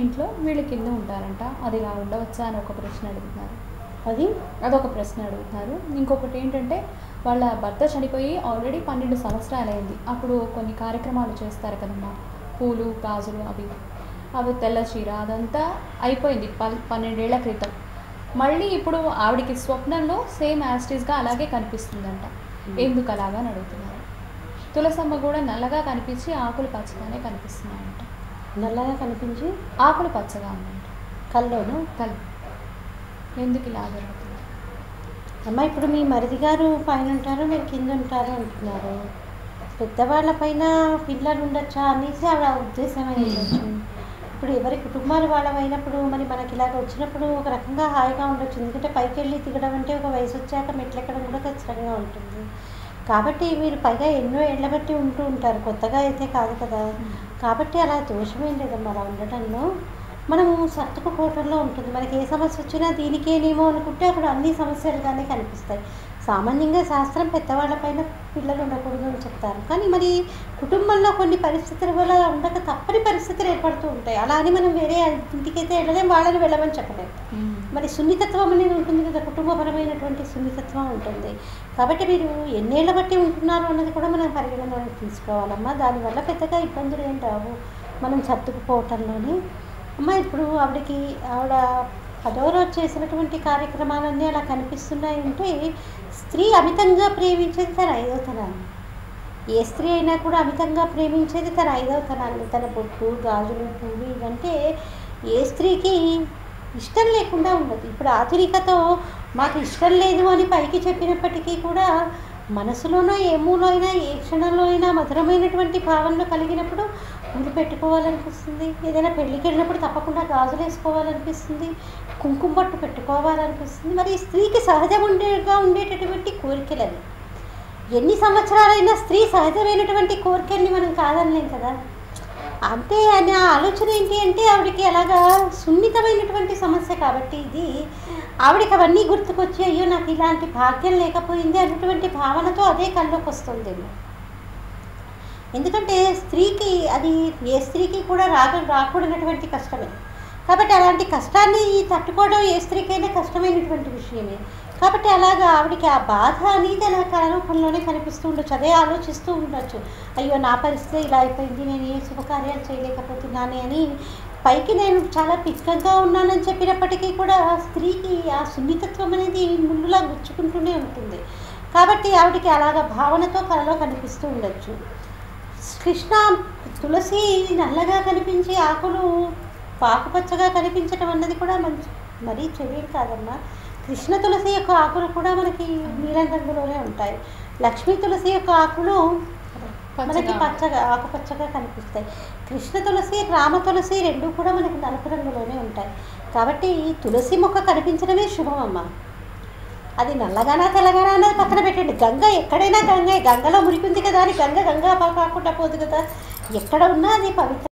ఇంట్లో వీళ్ళు కింద ఉంటారంట. అది ఇలా ఉండవచ్చా అని ఒక ప్రశ్న అడుగుతున్నారు. అదొక ప్రశ్న అడుగుతున్నారు. ఇంకొకటి ఏంటంటే వాళ్ళ భర్త చనిపోయి ఆల్రెడీ 12 సంవత్సరాలైంది. అప్పుడు కొన్ని కార్యక్రమాలు చేస్తారు కదమ్మా, పూలు గాజులు అవి తెల్ల చీర అదంతా అయిపోయింది 12 ఏళ్ల క్రితం. మళ్ళీ ఇప్పుడు ఆవిడికి స్వప్నంలో సేమ్ యాస్టీస్గా అలాగే కనిపిస్తుందంట. ఎందుకు అలాగా అని అడుగుతున్నారు. తులసమ్మ కూడా నల్లగా కనిపించి ఆకులు పచ్చగానే కనిపిస్తున్నాయంట. నల్లగా కనిపించి ఆకులు పచ్చగా ఉందంట. కల్లోను కళ్ళు ఎందుకు ఇలా జరుగుతుంది? అమ్మ, ఇప్పుడు మీ మరిది గారు పైన ఉంటారు, మీరు కింద ఉంటారు అంటున్నారు. పెద్దవాళ్ళ పైన పిల్లలు ఉండొచ్చా అనేసి ఆవిడ ఉద్దేశం ఉండొచ్చు. ఇప్పుడు ఎవరి కుటుంబాలు వాళ్ళమైనప్పుడు మరి మనకి ఇలాగ వచ్చినప్పుడు ఒక రకంగా హాయిగా ఉండొచ్చు. ఎందుకంటే పైకి వెళ్ళి దిగడం అంటే ఒక వయసు వచ్చాక మెట్లెక్కడం కూడా ఖచ్చితంగా ఉంటుంది. కాబట్టి మీరు పైగా ఎన్నో ఏళ్ల బట్టి ఉంటూ ఉంటారు, కొత్తగా అయితే కాదు కదా. కాబట్టి అలా దోషమేం లేదమ్మా అలా ఉండటంలో. మనము సర్దుకుపోవటంలో ఉంటుంది. మనకి ఏ సమస్య వచ్చినా దీనికేనేమో అనుకుంటే అప్పుడు అన్ని సమస్యలుగానే కనిపిస్తాయి. సామాన్యంగా శాస్త్రం పెద్దవాళ్ళ పైన పిల్లలు ఉండకూడదు అని చెప్తారు. కానీ మరి కుటుంబంలో కొన్ని పరిస్థితుల వల్ల ఉండక తప్పని పరిస్థితులు ఏర్పడుతూ ఉంటాయి. అలా అని మనం వేరే ఇంటికైతే వెళ్ళలేం, వాళ్ళని వెళ్ళమని చెప్పలేం. మరి సున్నితత్వం అనేది ఉంటుంది కదా, కుటుంబపరమైనటువంటి సున్నితత్వం ఉంటుంది. కాబట్టి మీరు ఎన్నేళ్ళ బట్టి ఉంటున్నారు అన్నది కూడా మనం పరిగణనలోకి తీసుకోవాలమ్మా. దానివల్ల పెద్దగా ఇబ్బందులు ఏం రావు మనం సర్దుకుపోవటంలోని. అమ్మ, ఇప్పుడు ఆవిడ 10వ రోజు చేసినటువంటి కార్యక్రమాలన్నీ అలా కనిపిస్తున్నాయంటే స్త్రీ అమితంగా ప్రేమించేది తన 5వ తనాన్ని. ఏ స్త్రీ అయినా కూడా అమితంగా ప్రేమించేది తన 5వ తనాన్ని. తన బొట్టు గాజులు పువ్వు ఇవంటే ఏ స్త్రీకి ఇష్టం లేకుండా ఉండదు. ఇప్పుడు ఆధునికతో మాకు ఇష్టం లేదు అని పైకి చెప్పినప్పటికీ కూడా మనసులోనో ఏ మూలో అయినా ఏ క్షణంలో అయినా మధురమైనటువంటి భావనలు కలిగినప్పుడు పూలు పెట్టుకోవాలనిపిస్తుంది. ఏదైనా పెళ్ళికి వెళ్ళినప్పుడు తప్పకుండా గాజులు వేసుకోవాలనిపిస్తుంది, కుంకుమ పట్టు పెట్టుకోవాలనిపిస్తుంది. మరి స్త్రీకి సహజంగా ఉండేటటువంటి కోరికలు అవి. ఎన్ని సంవత్సరాలైనా స్త్రీ సహజమైనటువంటి కోరికల్ని మనం కాదనలేం కదా. అంటే నా ఆలోచన ఏంటి అంటే ఆవిడకి అలాగా సున్నితమైనటువంటి సమస్య కాబట్టి ఇది ఆవిడకి అవన్నీ గుర్తుకొచ్చి అయ్యో నాకు ఇలాంటి భాగ్యం లేకపోయింది అన్నటువంటి భావనతో అదే కల్లోకి వస్తుందేమో. ఎందుకంటే స్త్రీకి అది ఏ స్త్రీకి కూడా రాకూడనటువంటి కష్టమే. కాబట్టి అలాంటి కష్టాన్ని తట్టుకోవడం ఏ స్త్రీకైనా కష్టమైనటువంటి విషయమే. కాబట్టి అలాగా ఆవిడకి ఆ బాధ అనేది అలా కారూపంలోనే కనిపిస్తూ ఉండొచ్చు. అదే ఆలోచిస్తూ ఉండొచ్చు, అయ్యో నా పరిస్థితి ఇలా అయిపోయింది, నేను ఏ శుభకార్యాలు చేయలేకపోతున్నాను అని. పైకి నేను చాలా పిక్కగా ఉన్నానని చెప్పినప్పటికీ కూడా స్త్రీకి ఆ సున్నితత్వం అనేది ముళ్ళులా గుచ్చుకుంటూనే ఉంటుంది. కాబట్టి ఆవిడకి అలాగ భావనతో కలలో కనిపిస్తూ ఉండొచ్చు. కృష్ణ తులసి నల్లగా కనిపించి ఆకులు పాకుపచ్చగా కనిపించడం అన్నది కూడా మరీ చెడు కాదమ్మా. కృష్ణ తులసి యొక్క ఆకులు కూడా మనకి నీలం రంగులోనే ఉంటాయి. లక్ష్మీ తులసి యొక్క ఆకులు మనకి ఆకుపచ్చగా కనిపిస్తాయి. కృష్ణ తులసి రామ తులసి రెండు కూడా మనకి నలుపు రంగులోనే ఉంటాయి. కాబట్టి ఈ తులసి మొక్క కనిపించడమే శుభం అమ్మ. అది నల్లగానా తెల్లగానా అన్నది పక్కన పెట్టండి. గంగ ఎక్కడైనా గంగే. గంగలో మురికి ఉంది కదా అని గంగ కాకుండా పోదు కదా. ఎక్కడ ఉన్నా అది పవిత్ర.